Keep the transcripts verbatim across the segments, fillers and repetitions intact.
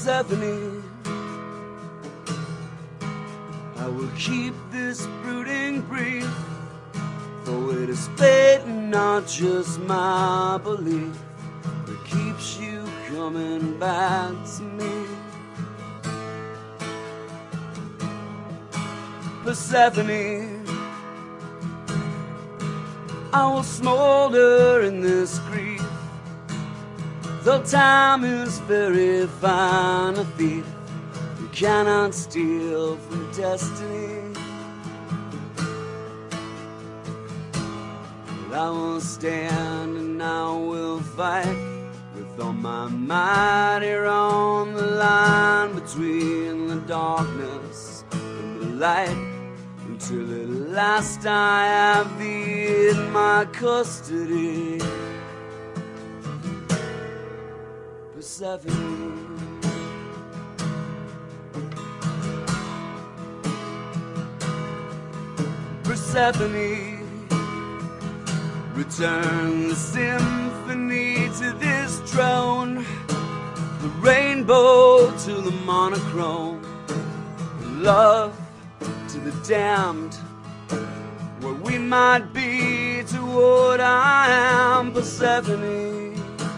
Persephone, I will keep this brooding brief, though it is fate and not just my belief that keeps you coming back to me. Persephone, I will smolder in this grief, though time is very fine a thief, you cannot steal from destiny. But I will stand and I will fight with all my might here on the line between the darkness and the light, until at last I have thee in my custody. Persephone, Persephone, return the symphony to this drone, the rainbow to the monochrome, love to the damned, where we might be to what I am. Persephone,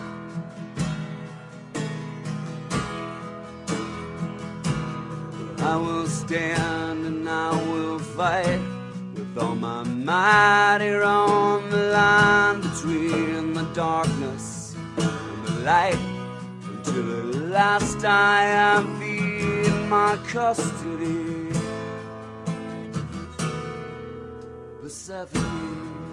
I will stand and I will fight with all my might here on the line between the darkness and the light, until at last I have thee in my custody. Persephone,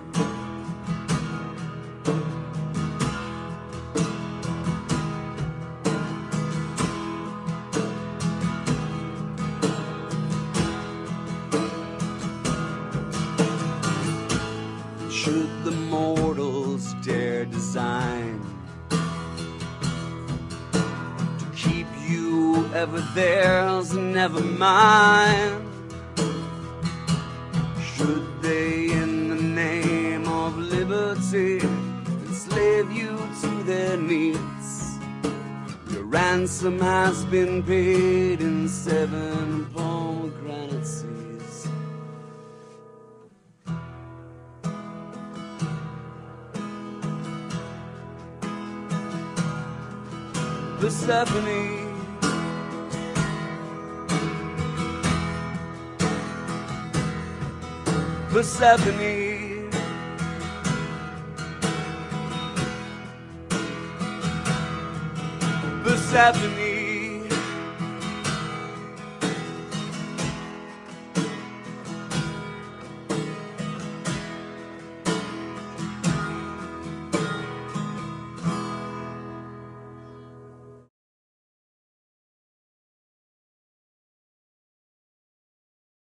should the mortals dare design to keep you ever theirs and never mine, should they in the name of liberty enslave you to their needs, your ransom has been paid in seven pomegranate seeds. Persephone, Persephone, Persephone.